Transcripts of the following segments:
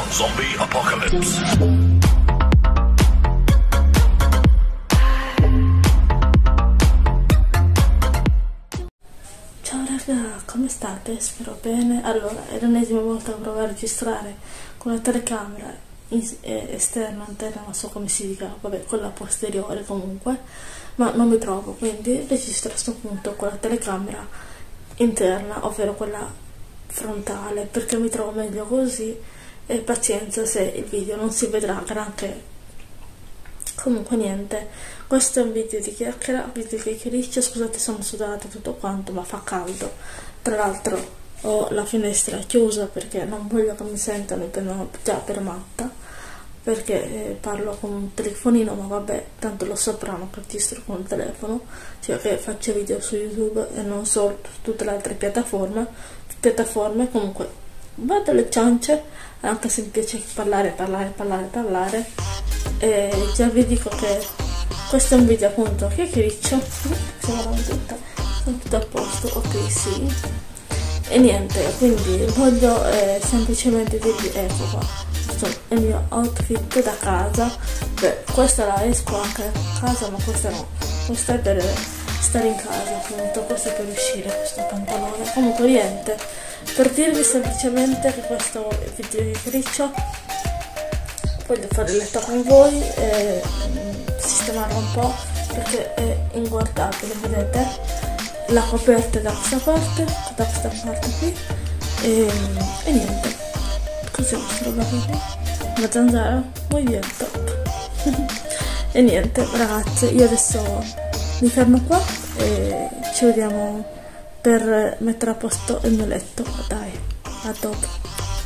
Zombie Apocalypse. Ciao raga, come state? Spero bene. Allora, è l'ennesima volta che provo a registrare con la telecamera esterna, interna, non so come si dica, vabbè, quella posteriore comunque, ma non mi trovo, quindi registro a questo punto con la telecamera interna, ovvero quella frontale, perché mi trovo meglio così, e pazienza se il video non si vedrà granché. Comunque niente, questo è un video di chiacchiericcio, scusate sono sudata tutto quanto, ma fa caldo. Tra l'altro ho la finestra chiusa perché non voglio che mi sentano e prendono già per matta, perché parlo con un telefonino, ma vabbè, tanto lo sapranno che registro con il telefono, cioè che faccio video su YouTube e non solo su tutte le altre piattaforme. Comunque vado alle ciance, anche se mi piace parlare, e già vi dico che questo è un video appunto chiacchiericcio. Sono tutto a posto, ok, sì. E niente, quindi voglio semplicemente dirvi, ecco qua, questo è il mio outfit da casa. Beh, questa la esco anche a casa, ma questa no, questa è per stare in casa appunto, questo è per uscire, questo pantalone. Comunque niente, per dirvi semplicemente che questo video chiacchiericcio voglio fare il letto con voi e sistemarlo un po' perché è inguardabile, vedete? La coperta da questa parte qui e niente, così vostro qui, una zanzara, muy bien, top. E niente ragazze, io adesso mi fermo qua e ci vediamo per mettere a posto il mio letto. Dai, a dopo.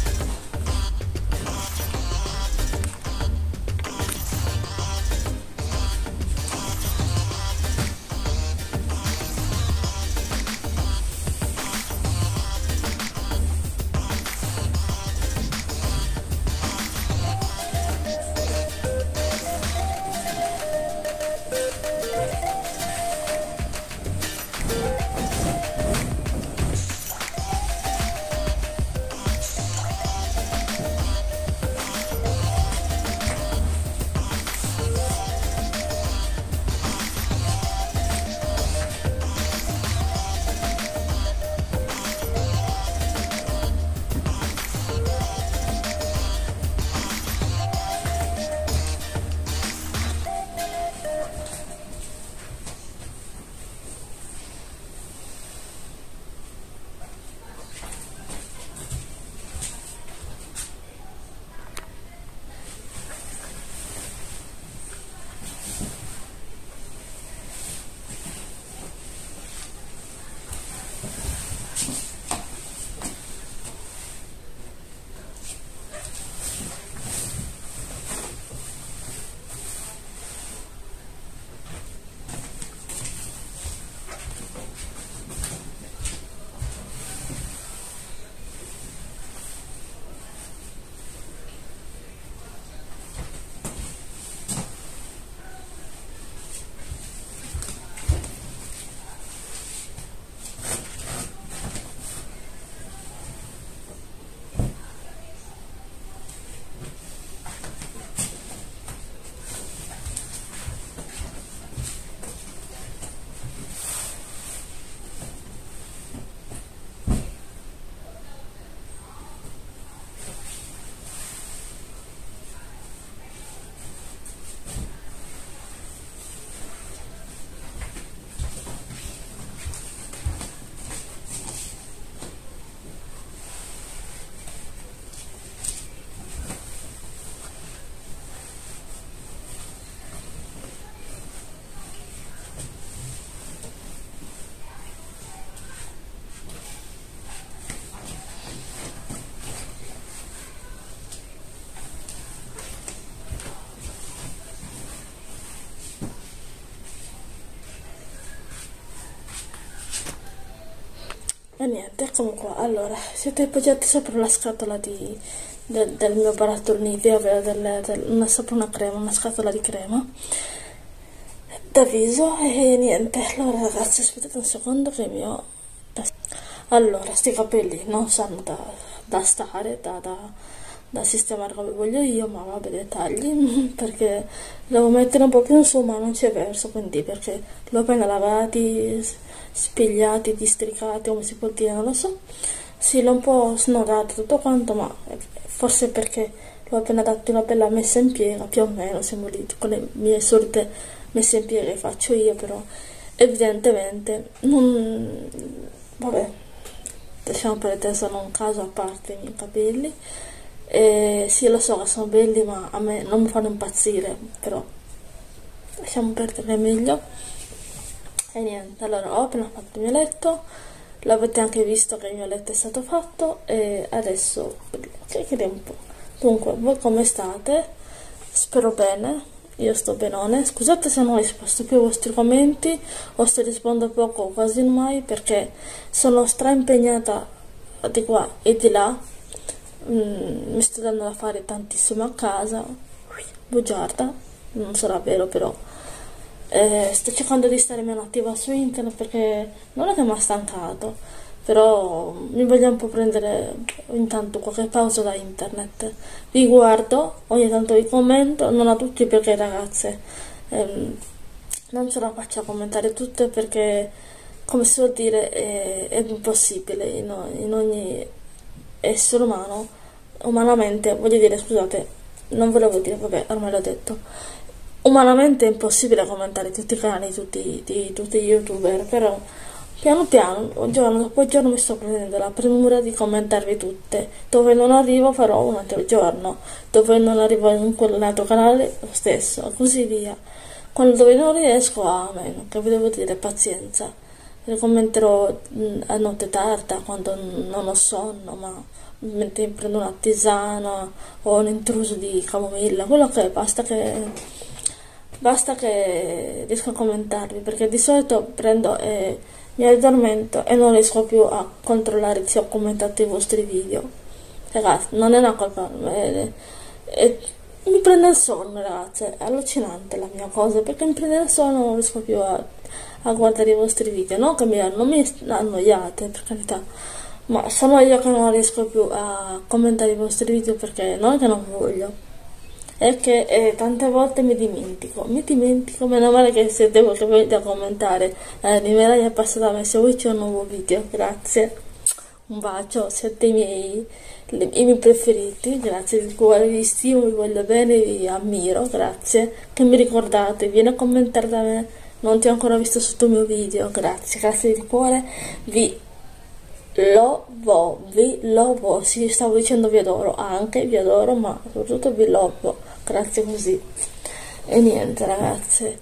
E niente, comunque, allora, siete appoggiati sopra la scatola del mio barattolo Nivea, sopra una scatola di crema da viso, e niente, allora ragazzi, aspettate un secondo che il mio... Allora, sti capelli non sanno da stare, da sistemare come voglio io, ma vabbè, dettagli, perché devo mettere un po' più in su, ma non c'è verso, quindi perché l'ho appena lavati, spigliati, districati, come si può dire, non lo so. Sì, l'ho un po' snodato tutto quanto, ma forse perché l'ho appena dato una bella messa in piega, più o meno, siamo lì con le mie solite messe in piega che faccio io, però evidentemente non... vabbè, lasciamo perdere, sono un caso a parte i miei capelli. Sì, lo so che sono belli, ma a me non mi fanno impazzire, però lasciamo perdere, meglio. E niente, allora ho appena fatto il mio letto, l'avete anche visto che il mio letto è stato fatto, e adesso chiacchieriamo un po'. Dunque, voi come state? Spero bene, io sto benone. Scusate se non risposto più ai vostri commenti o se rispondo poco o quasi mai, perché sono impegnata di qua e di là. Mi sto dando da fare tantissimo a casa, bugiarda, non sarà vero, però sto cercando di stare meno attiva su internet, perché non è che mi ha stancato, però mi voglio un po' prendere intanto qualche pausa da internet. Vi guardo, ogni tanto vi commento, non a tutti perché ragazze non ce la faccio a commentare tutte, perché come si vuol dire è impossibile in ogni essere umano, umanamente, voglio dire, scusate, non volevo dire, vabbè, ormai l'ho detto, umanamente è impossibile commentare tutti i canali di tutti gli youtuber, però piano piano, giorno dopo giorno, mi sto prendendo la premura di commentarvi tutte. Dove non arrivo farò un altro giorno, dove non arrivo in quell'altro canale lo stesso, così via. Quando dove non riesco, meno, che vi devo dire, pazienza. Le commenterò a notte tarda, quando non ho sonno, ma mentre prendo una tisana o un intruso di camomilla, quello che è, basta che riesco a commentarvi, perché di solito prendo e mi addormento e non riesco più a controllare se ho commentato i vostri video. Ragazzi, non è una colpa, mi prende il sonno, ragazze, è allucinante la mia cosa, perché mi prende il sonno e non riesco più a guardare i vostri video. Non che non mi annoiate, per carità, ma sono io che non riesco più a commentare i vostri video, perché non è che non voglio, è che tante volte mi dimentico, meno male che se devo che venite a commentare di me è passata me, se vuoi c'è un nuovo video, grazie, un bacio, siete i miei preferiti, grazie di cuore, vi stimo, vi voglio bene, vi ammiro, grazie, che mi ricordate, vieni a commentare da me, non ti ho ancora visto sotto il mio video, grazie di cuore, vi lovo, sì, stavo dicendo vi adoro, anche vi adoro, ma soprattutto vi lovo, grazie così. E niente ragazze,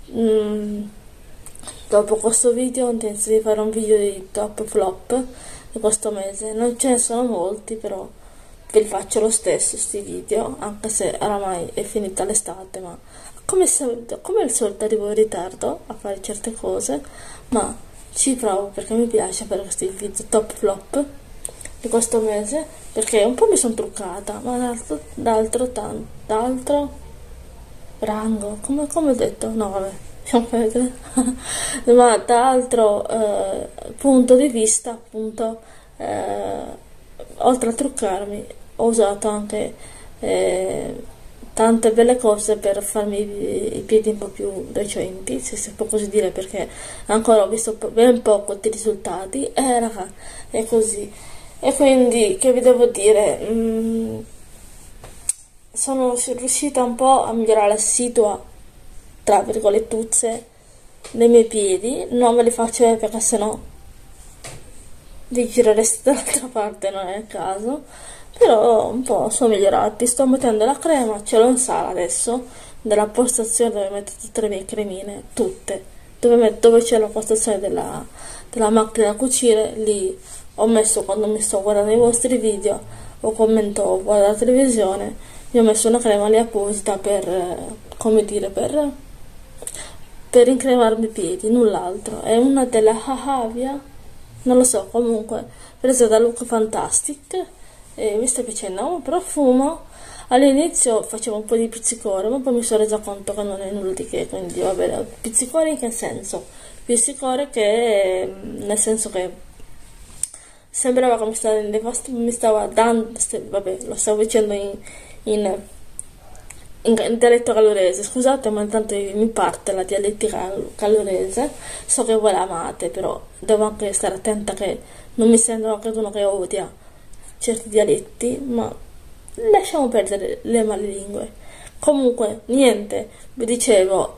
dopo questo video ho intenzione di fare un video di top flop di questo mese, non ce ne sono molti, però ve li faccio lo stesso sti video, anche se oramai è finita l'estate, ma come al solito arrivo in ritardo a fare certe cose, ma ci provo, perché mi piace fare questi video top flop di questo mese, perché un po' mi sono truccata, ma d'altro rango, come ho detto, no vabbè, lasciamo perdere. Ma da altro punto di vista, appunto, oltre a truccarmi ho usato anche tante belle cose per farmi i piedi un po' più recenti, se si può così dire, perché ancora ho visto ben poco di risultati, raga, è così. E quindi, che vi devo dire, sono riuscita un po' a migliorare la situa, tra virgolettuzze, dei miei piedi, non ve li faccio vedere perché sennò vi girereste dall'altra parte, non è il caso, però un po' sono migliorati. Sto mettendo la crema, ce l'ho in sala adesso, nella postazione dove metto tutte le mie cremine, tutte, dove c'è la postazione della macchina da cucire, lì ho messo, quando mi sto guardando i vostri video o commento o guardo la televisione, mi ho messo una crema lì apposita per, come dire, per incremarmi i piedi, null'altro. È una della Hahavia, non lo so, comunque presa da Look Fantastic, e mi sta piacendo un profumo. All'inizio facevo un po' di pizzicore, ma poi mi sono resa conto che non è nulla di che, quindi va bene. Pizzicore in che senso? Pizzicore che nel senso che sembrava che mi stava dando, vabbè, lo stavo dicendo in, in dialetto calorese, scusate, ma intanto mi parte la dialettica calorese, so che voi la amate, però devo anche stare attenta che non mi sento anche uno che odia certi dialetti, ma lasciamo perdere le malelingue. Comunque, niente, vi dicevo,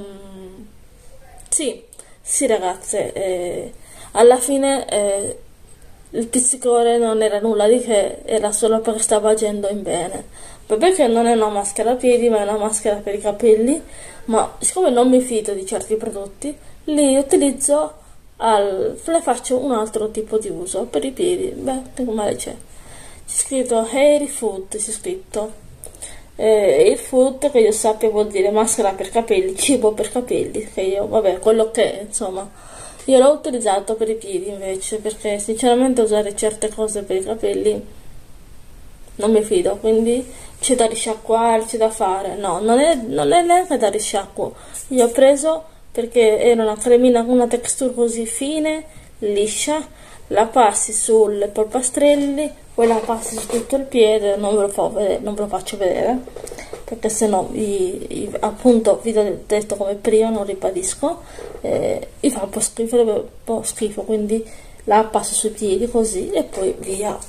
sì, sì ragazze, alla fine il pizzicore non era nulla di che, era solo perché stava agendo in bene. Vabbè che non è una maschera a piedi, ma è una maschera per i capelli, ma siccome non mi fido di certi prodotti, li utilizzo, ne faccio un altro tipo di uso per i piedi. Beh, che male c'è? C'è scritto Hair Food, c'è scritto. Il food, che io sappia, vuol dire maschera per capelli, cibo per capelli, che io, vabbè, quello che è, insomma. Io l'ho utilizzato per i piedi invece, perché sinceramente usare certe cose per i capelli non mi fido, quindi c'è da risciacquare, c'è da fare. No, non è neanche da risciacquo. Io ho preso perché era una cremina con una texture così fine, liscia, la passi sul polpastrelli, poi la passi su tutto il piede, non ve lo faccio vedere, perché sennò appunto vi ho detto come prima, non ribadisco, vi fa un po' schifo, quindi la passo sui piedi così e poi via.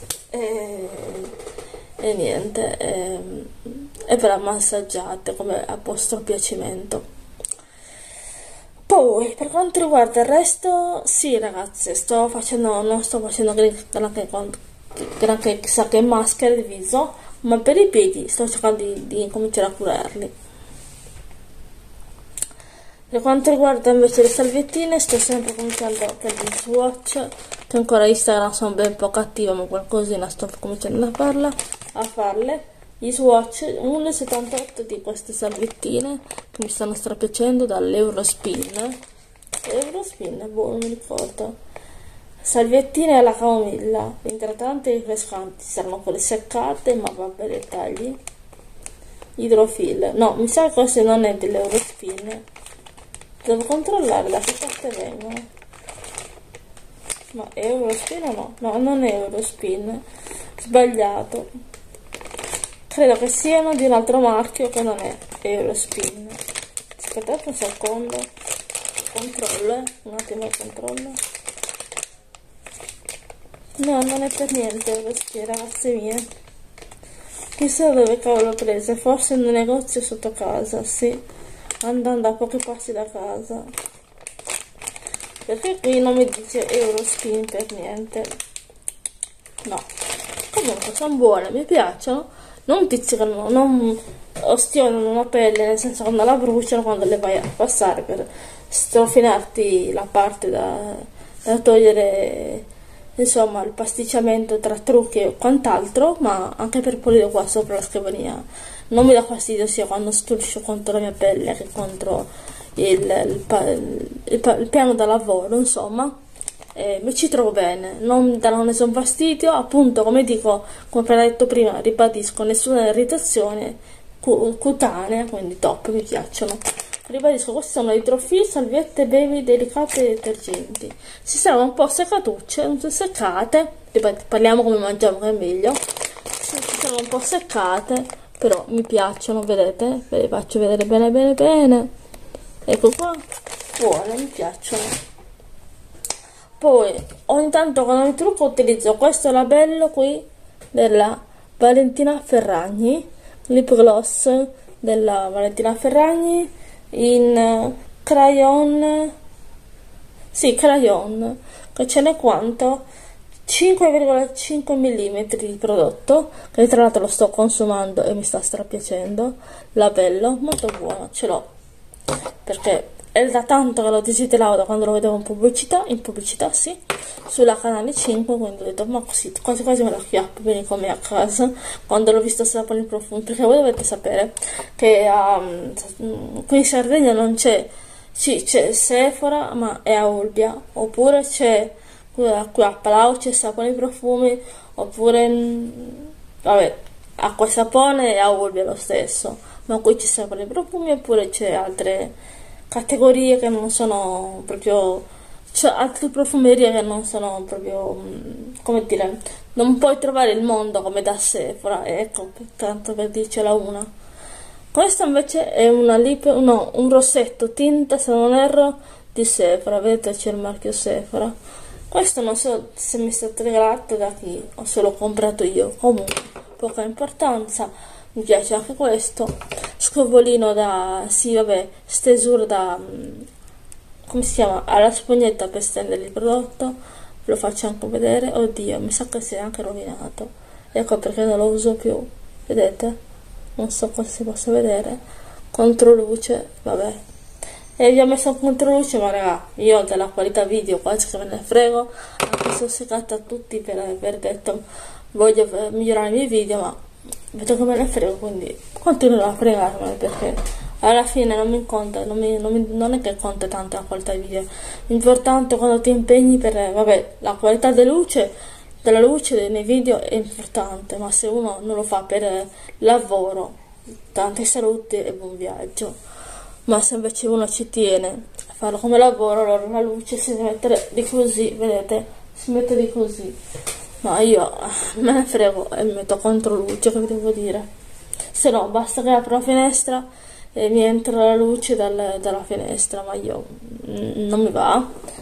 E niente, e ve la massaggiate come a vostro piacimento. Poi per quanto riguarda il resto, sì ragazze, non sto facendo granché chissà che maschere di viso, ma per i piedi sto cercando di cominciare a curarli. Per quanto riguarda invece le salviettine, sto sempre cominciando per gli swatch, che ancora Instagram sono ben poco attiva, ma qualcosina sto cominciando a farle. Gli swatch 1,78 di queste salviettine che mi stanno strapiacendo dall'Eurospin. Eurospin, boh, non mi ricordo. Salviettine alla camomilla, idratanti e rinfrescanti, saranno quelle seccate, ma vabbè, dettagli. Idrofil, no, mi sa che questo non è dell'Eurospin. Devo controllare da che parte vengono. Ma è Eurospin o no? No, non è Eurospin. Sbagliato. Credo che siano di un altro marchio che non è Eurospin. Aspettate un secondo. Controllo, un attimo il controllo. No, non è per niente Eurospin, ragazze mie. Chissà dove cavolo l'ho presa. Forse in un negozio sotto casa, sì. Andando a pochi passi da casa, perché qui non mi dice Eurospin per niente. No, comunque sono buone, mi piacciono, non pizzicano, non ostionano la pelle, nel senso che non la bruciano quando le vai a passare per strofinarti la parte da togliere, insomma, il pasticciamento tra trucchi e quant'altro, ma anche per pulire qua sopra la scrivania. Non mi dà fastidio sia quando striscio contro la mia pelle che contro il piano da lavoro, insomma. Mi ci trovo bene, non mi danno nessun fastidio, appunto, come dico, come appena detto prima, ribadisco, nessuna irritazione cutanea, quindi top, mi piacciono. Ribadisco, questi sono idrofil, salviette, baby, delicate e detergenti. Si saranno un po' seccatucce, un po' seccate, parliamo come mangiamo che è meglio, si sono un po' seccate, però mi piacciono, vedete? Ve le faccio vedere bene bene bene. Ecco qua, buone, mi piacciono. Poi ogni tanto quando mi trucco utilizzo questo labello qui della Valentina Ferragni, lip gloss della Valentina Ferragni in crayon, sì, crayon, che ce n'è quanto? 5,5 mm di prodotto, che tra l'altro lo sto consumando e mi sta strapiacendo. Labello, molto buono, ce l'ho perché è da tanto che lo desideravo, da quando lo vedevo in pubblicità, sì, sulla canale 5, quindi ho detto ma così quasi quasi me lo acchiappo, vieni con me a casa quando l'ho visto Saponi Profumi, perché voi dovete sapere che qui in Sardegna non c'è, sì, c'è Sephora ma è a Olbia, oppure c'è qui a Palau c'è Saponi Profumi, oppure vabbè, acqua e sapone e a Olbia lo stesso, ma qui c'è Saponi Profumi, oppure c'è altre categorie che non sono proprio, cioè altre profumerie che non sono proprio come dire, non puoi trovare il mondo come da Sephora, ecco, tanto per dircela una. Questa invece è una no, un rossetto tinta, se non erro, di Sephora, vedete c'è il marchio Sephora. Questo non so se mi è stato regalato da chi o se l'ho comprato io, comunque poca importanza. Mi piace anche questo scovolino da, sì vabbè, stesura da, come si chiama, alla spugnetta per stendere il prodotto. Ve lo faccio anche vedere. Oddio, mi sa che si è anche rovinato, ecco perché non lo uso più, vedete, non so cosa si possa vedere, controluce, vabbè, e vi ho messo un controluce, ma raga, io della qualità video quasi che me ne frego, anche se ho seccato a tutti per aver detto voglio migliorare i miei video, ma vedo che me ne frego, quindi continuerò a fregarmene, perché alla fine non mi conta, non è che conta tanto la qualità dei video, l'importante è quando ti impegni per, vabbè, la qualità della luce nei video è importante, ma se uno non lo fa per lavoro, tante salute e buon viaggio. Ma se invece uno ci tiene a farlo come lavoro, allora la luce si deve mettere di così, vedete, si mette di così. Ma io me ne frego e mi metto contro luce, che vi devo dire? Se no, basta che apro la finestra e mi entra la luce dalla finestra, ma io non mi va,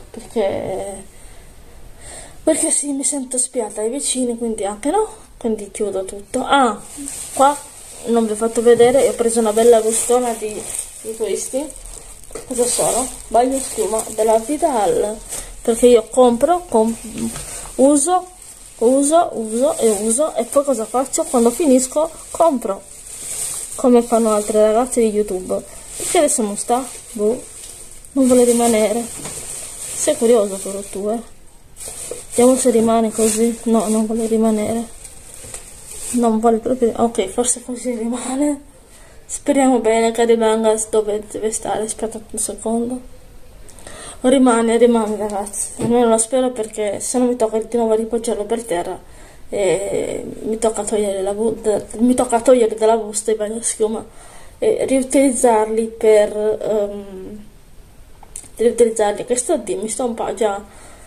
perché sì, mi sento spiata dai vicini, quindi anche no, quindi chiudo tutto. Ah, qua non vi ho fatto vedere, ho preso una bella bustona di questi. Cosa sono? Bagno schiuma della Vidal, perché io compro, uso e poi cosa faccio? Quando finisco compro, come fanno altre ragazze di YouTube. Perché adesso non sta? Boh, non vuole rimanere. Sei curioso però tu, vediamo se rimane così. No, non vuole rimanere, non vuole proprio. Ok, forse così rimane. Speriamo bene che rimanga dove deve stare. Aspetta un secondo. Rimane ragazzi, almeno lo spero, perché se no mi tocca di nuovo ripoggiarlo per terra e mi tocca togliere dalla busta i bagnoschiuma e riutilizzarli che sto di mi sto un po' già,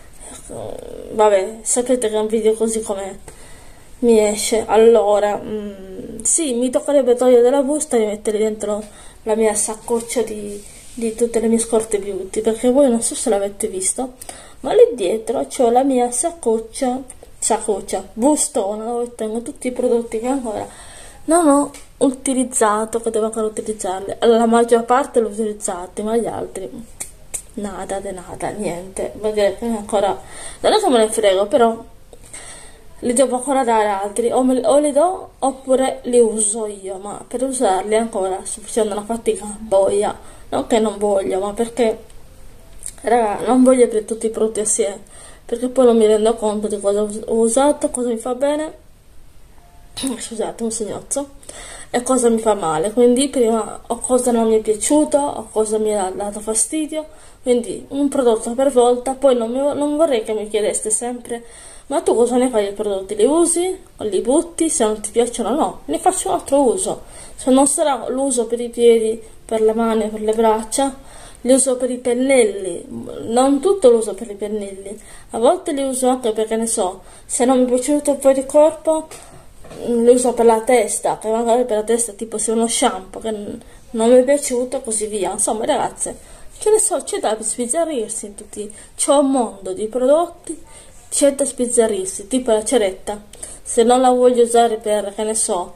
vabbè, sapete che è un video così come mi esce. Allora sì, mi toccherebbe togliere dalla busta e mettere dentro la mia saccoccia di tutte le mie scorte beauty, perché voi non so se l'avete visto, ma lì dietro c'ho la mia saccoccia bustona, dove tengo tutti i prodotti che ancora non ho utilizzato, che devo ancora utilizzarli. La maggior parte l'ho utilizzati, ma gli altri nada de nada, niente, perché ancora non è che me ne frego, però li devo ancora dare altri, o li do oppure li uso io, ma per usarli ancora sto facendo una fatica boia. Non che non voglio, ma perché, raga, non voglio aprire tutti i prodotti assieme, perché poi non mi rendo conto di cosa ho usato, cosa mi fa bene, scusate, un segnozzo, e cosa mi fa male. Quindi prima o cosa non mi è piaciuto, o cosa mi ha dato fastidio, quindi un prodotto per volta. Poi non vorrei che mi chiedeste sempre: ma tu cosa ne fai dei prodotti? Li usi o li butti? Se non ti piacciono, no, ne faccio un altro uso. Se non sarà l'uso per i piedi, per le mani, per le braccia, li uso per i pennelli, non tutto lo uso per i pennelli, a volte li uso anche perché, ne so, se non mi è piaciuto poi il corpo, li uso per la testa, che magari per la testa, tipo se uno shampoo che non mi è piaciuto, così via. Insomma, ragazze, che ne so, c'è da sbizzarrirsi in tutti, c'è un mondo di prodotti, c'è da sbizzarrirsi, tipo la ceretta, se non la voglio usare per, che ne so,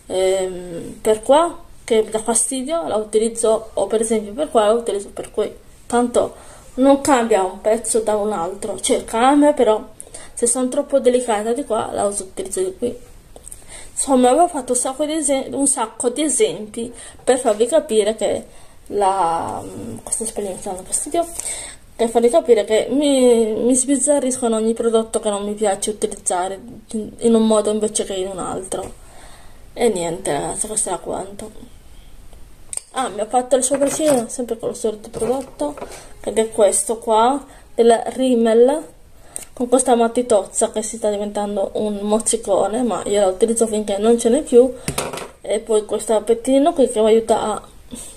per qua, che mi dà fastidio, la utilizzo, o per esempio per qua la utilizzo per qui, tanto non cambia un pezzo da un altro, cioè cambia, però se sono troppo delicata di qua la utilizzo di qui. Insomma, avevo fatto un sacco di esempi per farvi capire che questa esperienza dà fastidio, per farvi capire che mi sbizzarrisco in ogni prodotto che non mi piace utilizzare in un modo invece che in un altro. E niente ragazzi, questo era quanto. Ah, mi ha fatto il sopracciglia sempre con lo solito prodotto, ed è questo qua, della Rimmel, con questa matitozza che si sta diventando un mozzicone, ma io la utilizzo finché non ce n'è più. E poi questo pettinino qui che mi aiuta a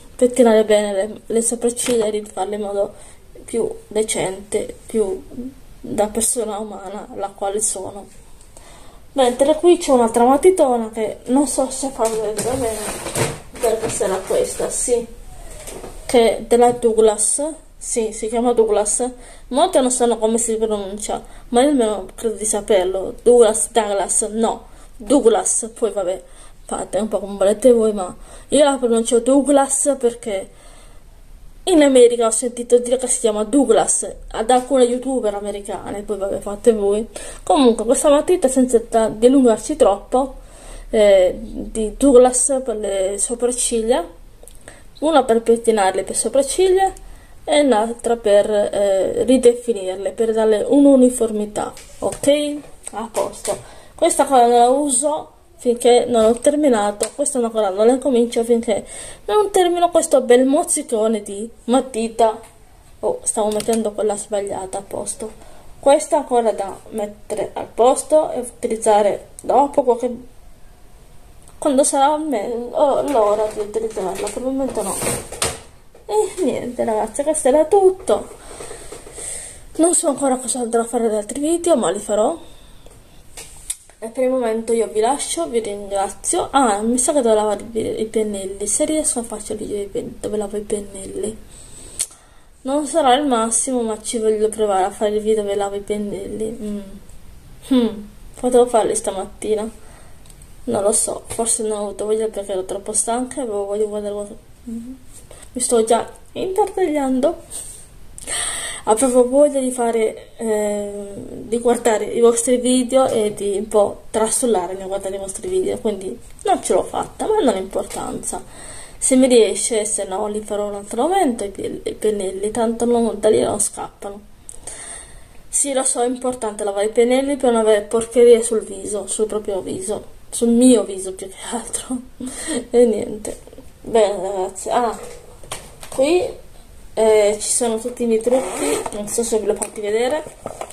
pettinare bene le sopracciglia e rifarle in modo più decente, più da persona umana la quale sono. Mentre qui c'è un'altra matitona che non so se farlo vedere bene, perché sarà questa, sì, che è della Douglas, sì, si chiama Douglas. Molti non sanno come si pronuncia, ma io almeno credo di saperlo. Douglas, no, Douglas, poi vabbè, fate un po' come volete voi, ma io la pronuncio Douglas perché in America ho sentito dire che si chiama Douglas ad alcune youtuber americane, poi vabbè, fate voi. Comunque questa matita, senza dilungarci troppo, di Douglas per le sopracciglia, una per pettinarle per sopracciglia e l'altra per ridefinirle, per darle un'uniformità, ok? A posto. Questa cosa non la uso finché non ho terminato, questa è una cosa non la comincio finché non termino questo bel mozzicone di matita. Oh, stavo mettendo quella sbagliata a posto. Questa ancora da mettere al posto e utilizzare dopo quando sarà l'ora di utilizzarla, per il momento no. E niente ragazzi, questo era tutto. Non so ancora cosa andrò a fare ad altri video, ma li farò. E per il momento io vi lascio, vi ringrazio. Ah, mi sa che devo lavare i pennelli. Se riesco faccio il video dove lavo i pennelli. Non sarà il massimo, ma ci voglio provare a fare il video dove lavo i pennelli. Potevo farli stamattina. Non lo so, forse non ho avuto voglia perché ero troppo stanca e avevo voglia di guardare. Mi sto già intartagliando. Avevo voglia di fare, di guardare i vostri video e di un po' trastullarmi a guardare i vostri video, quindi non ce l'ho fatta, ma non ha importanza. Se mi riesce, se no li farò un altro momento i pennelli, tanto da lì non scappano. Sì, lo so, è importante lavare i pennelli per non avere porcherie sul viso, sul proprio viso, sul mio viso più che altro. E niente. Bene ragazzi, qui ci sono tutti i miei trucchi, non so se ve li ho fatti vedere,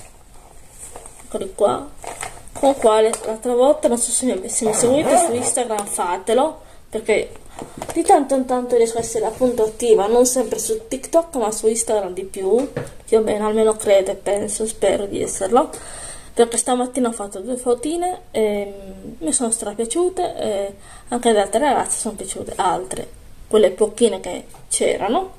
eccoli qua, con quale l'altra volta, non so se mi seguite su Instagram, fatelo, perché di tanto in tanto riesco a essere appunto attiva, non sempre su TikTok ma su Instagram di più, più o meno, almeno credo e penso, spero di esserlo, perché stamattina ho fatto 2 fotine e mi sono strapiaciute e anche ad altre ragazze sono piaciute, altre, quelle pochine che c'erano.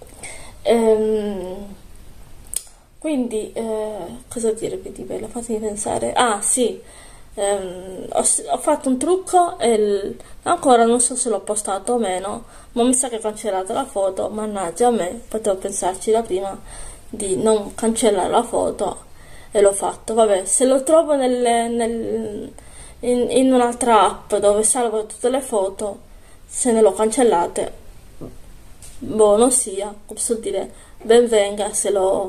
Quindi cosa dirvi di bello? Fatemi pensare. Ah sì, ho fatto un trucco e ancora non so se l'ho postato o meno, ma mi sa che ho cancellato la foto. Mannaggia a me, potevo pensarci da prima di non cancellare la foto e l'ho fatto. Vabbè, se lo trovo in un'altra app dove salvo tutte le foto, se ne l'ho cancellate, buono sia, posso dire, ben venga se ce l'ho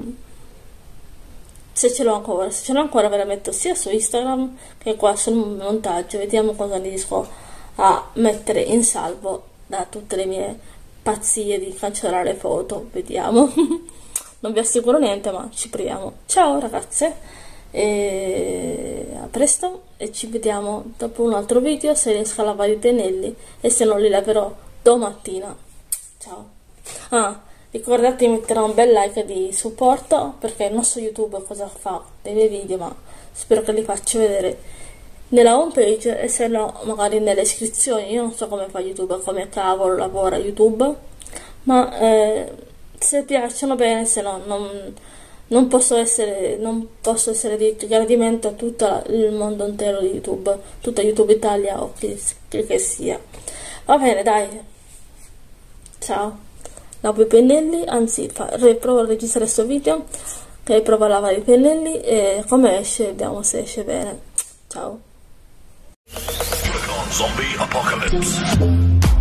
ancora. Se ce l'ho ancora ve la metto sia su Instagram che qua sul montaggio, vediamo cosa riesco a mettere in salvo da tutte le mie pazzie di cancellare foto, vediamo. Non vi assicuro niente, ma ci proviamo. Ciao ragazze, e a presto e ci vediamo dopo un altro video, se riesco a lavare i pennelli e se non li laverò domattina. Ciao. Ricordate di mettere un bel like di supporto, perché non so YouTube cosa fa dei miei video, ma spero che li faccia vedere nella home page e se no magari nelle iscrizioni. Io non so come fa YouTube, come cavolo lavora YouTube, ma se piacciono bene, se no non posso essere di gradimento a tutto il mondo intero di YouTube, tutta YouTube Italia o che sia. Va bene, dai. Ciao, lavo i pennelli, anzi provo a registrare questo video, che provo a lavare i pennelli e come esce, vediamo se esce bene. Ciao. Zombie Apocalypse.